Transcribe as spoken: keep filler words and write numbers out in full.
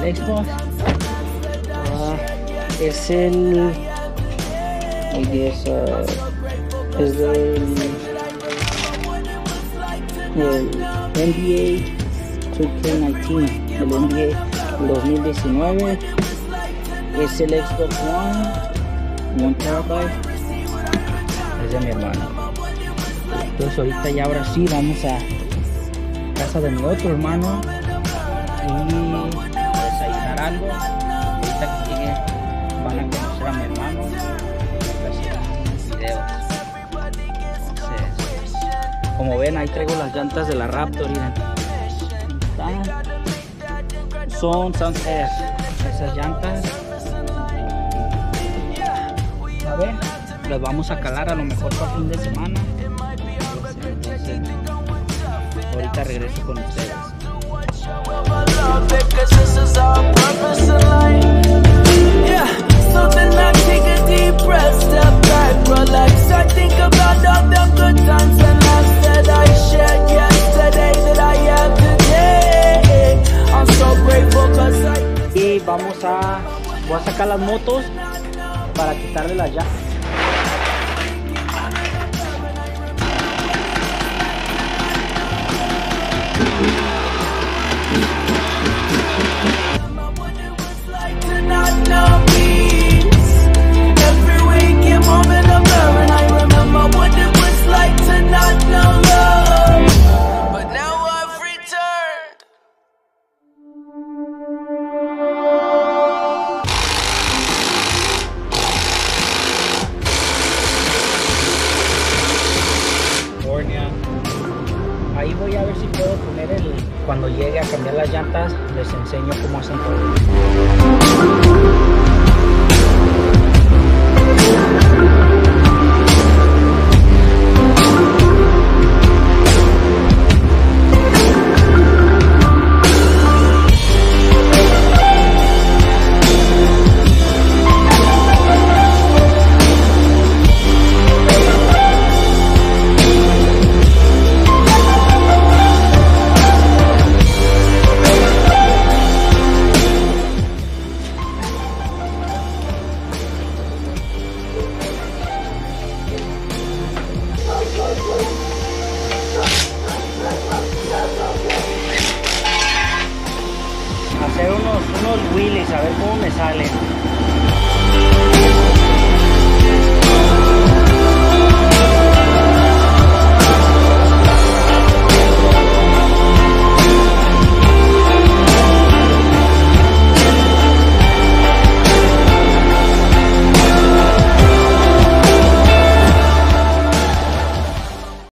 el Xbox. Uh, es el, I guess, uh, es del el N B A two K nineteen, el N B A dos mil diecinueve. Es el Xbox One, one terabyte. Es de mi hermano. Entonces ahorita ya ahora sí vamos a casa de mi otro hermano y desayunar algo. Ahorita que llegue van a conocer a mi hermano y hacer unos videos. Entonces, como ven, ahí traigo las llantas de la Raptor. Miren, son Sound Air esas llantas. A ver, las vamos a calar a lo mejor para fin de semana. Entonces, ahorita regreso con ustedes. Y vamos a, voy a sacar las motos para quitarle las llantas. Ahí voy a ver si puedo poner el, cuando llegue a cambiar las llantas, les enseño cómo hacen todo. Hacer unos, unos wheelies, a ver cómo me sale.